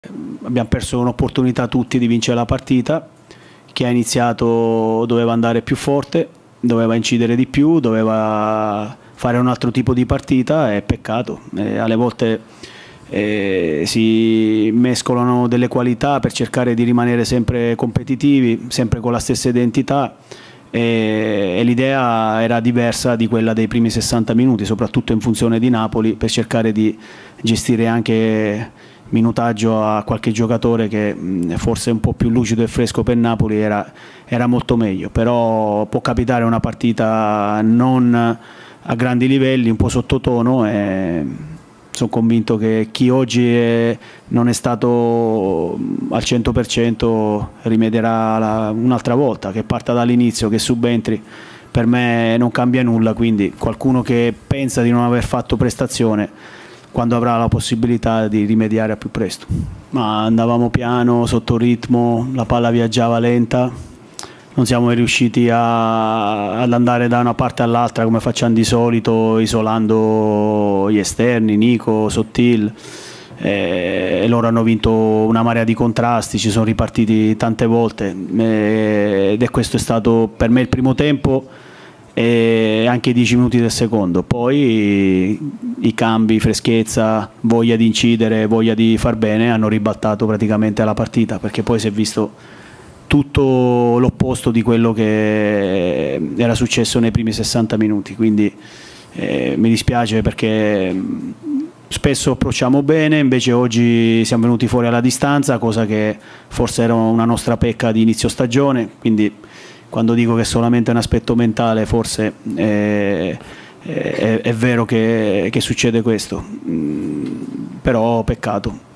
Abbiamo perso un'opportunità tutti di vincere la partita. Chi ha iniziato doveva andare più forte, doveva incidere di più, doveva fare un altro tipo di partita, e peccato. Alle volte si mescolano delle qualità per cercare di rimanere sempre competitivi, sempre con la stessa identità, e l'idea era diversa di quella dei primi 60 minuti, soprattutto in funzione di Napoli, per cercare di gestire anche minutaggio a qualche giocatore che forse un po' più lucido e fresco per Napoli era molto meglio. Però può capitare una partita non a grandi livelli, un po' sottotono, e sono convinto che chi oggi non è stato al 100% rimedierà un'altra volta, che parta dall'inizio, che subentri. Per me non cambia nulla, quindi qualcuno che pensa di non aver fatto prestazione, quando avrà la possibilità di rimediare a più presto. Ma andavamo piano, sotto ritmo, la palla viaggiava lenta, non siamo riusciti ad andare da una parte all'altra come facciamo di solito, isolando gli esterni, Nico, Sottil, e loro hanno vinto una marea di contrasti, ci sono ripartiti tante volte, ed questo è stato per me il primo tempo e anche i 10 minuti del secondo. Poi i cambi, freschezza, voglia di incidere, voglia di far bene hanno ribaltato praticamente la partita, perché poi si è visto tutto l'opposto di quello che era successo nei primi 60 minuti. Quindi mi dispiace, perché spesso approcciamo bene, invece oggi siamo venuti fuori alla distanza, cosa che forse era una nostra pecca di inizio stagione. Quindi quando dico che è solamente un aspetto mentale, forse è vero che succede questo, però peccato.